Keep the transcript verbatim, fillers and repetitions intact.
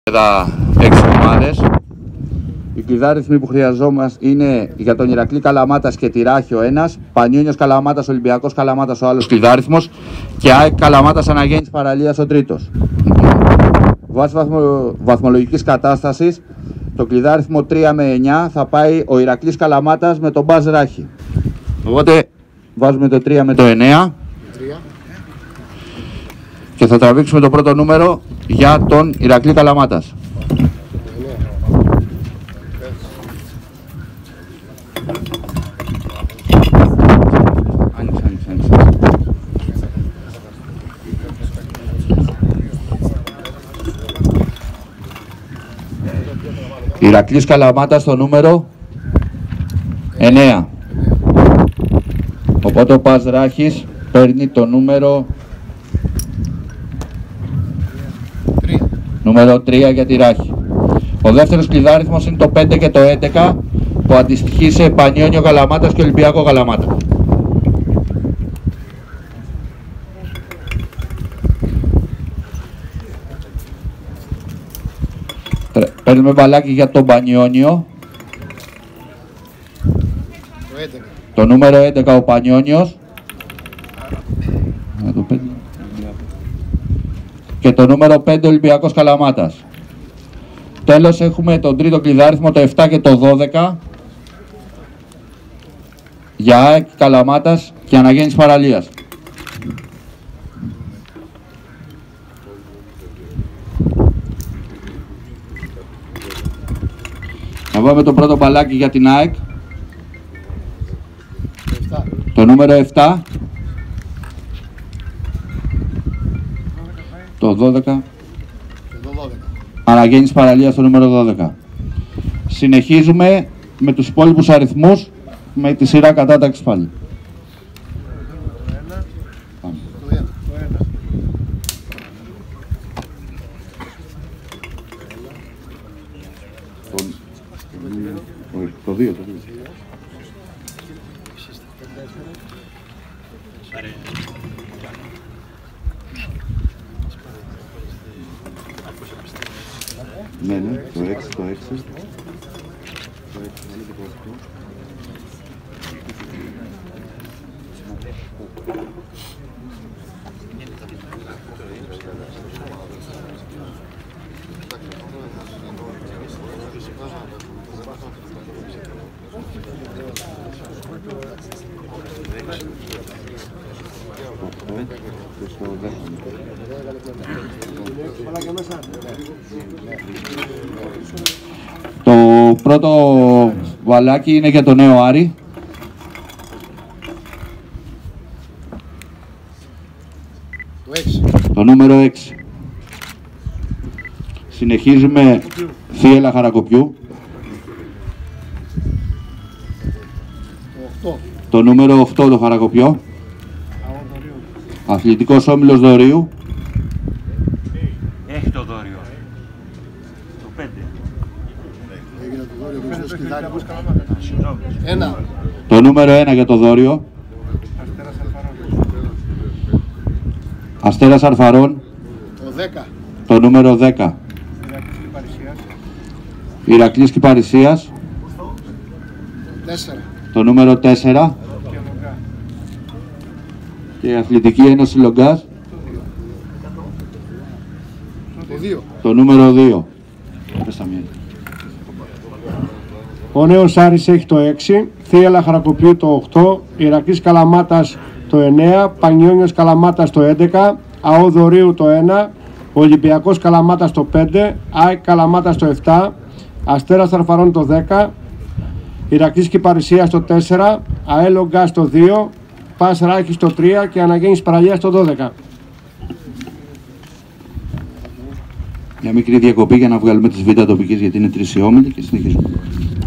Τα έξι ομάδες. Οι κλειδάριθμοι που χρειαζόμαστε είναι για τον Ηρακλή Καλαμάτας και Τυράχη ο ένας, Πανιόνιος Καλαμάτας, Ολυμπιακός Καλαμάτας ο άλλος κλειδάριθμος και ΑΕΚ Καλαμάτας Αναγέννης Παραλίας ο τρίτος. Βάσει βαθμο, βαθμολογικής κατάστασης, το κλειδάριθμο τρία με εννιά θα πάει ο Ηρακλής Καλαμάτας με τον Μπάζ Ράχη. Οπότε βάζουμε το τρία με το εννέα και θα τραβήξουμε το πρώτο νούμερο για τον Ηρακλή Καλαμάτας. Ηρακλής Καλαμάτας στο νούμερο εννέα. Οπότε ο Πας Ράχης παίρνει το νούμερο νούμερο τρία για τη Ράχη. Ο δεύτερος κλειδάριθμος είναι το πέντε και το έντεκα που αντιστοιχεί σε Πανιόνιο Καλαμάτας και Ολυμπιακό Καλαμάτα. Παίρνουμε μπαλάκι για τον Πανιόνιο. Το, το νούμερο έντεκα ο Πανιόνιος. Και το νούμερο πέντε Ολυμπιακός Καλαμάτας. Τέλος έχουμε τον τρίτο κλειδάριθμο, το επτά και το δώδεκα για ΑΕΚ Καλαμάτας και Αναγέννης Παραλίας. Να βάλουμε το πρώτο μπαλάκι για την ΑΕΚ. Το νούμερο επτά. Το δώδεκα. Αναγέννης Παραλίας το νούμερο δώδεκα. Συνεχίζουμε με τους υπόλοιπους αριθμούς με τη σειρά κατάταξης πάλι. Το δύο, το δύο. Ναι, ναι, το έξι, το έξι. Το έξι, ναι, το οκτώ. Το πρώτο βαλάκι είναι για το νέο Άρη. Το έξι. Το νούμερο έξι. Συνεχίζουμε Θίελα Χαρακοπιού. Το, το νούμερο οκτώ το Χαρακοπιό. Αθλητικός Όμιλος Δωρίου. Έχει το δώριο. Το πέντε. Έγινε το δώριο. Ένα. Το νούμερο ένα για το δώριο. Αστέρας Αρφαρών. Το δέκα. Το νούμερο δέκα. Ηρακλής Κυπαρισίας. τέσσερα. Το νούμερο τέσσερα. Και η Αθλητική Ένωση Λογκάς. Το δύο. Το νούμερο δύο. Ο Νέος Άρης έχει το έξι, Θίελα Χαρακοπιού το οκτώ, Ηρακλής Καλαμάτας το εννέα, Πανιόνιος Καλαμάτας το έντεκα, ΑΟ Δωρίου το ένα, Ολυμπιακός Καλαμάτας το πέντε, ΑΕΚ Καλαμάτας το επτά, Αστέρας Αρφαρών το δέκα, Ηρακλής Κυπαρισίας το τέσσερα, ΑΕΛ Λογκάς το δύο, Πας Ράχης το τρία και Αναγέννης Παραλίας το δώδεκα. Μια μικρή διακοπή για να βγάλουμε τις β' τοπικής γιατί είναι τρεις οι όμιλοι και συνεχίζουμε.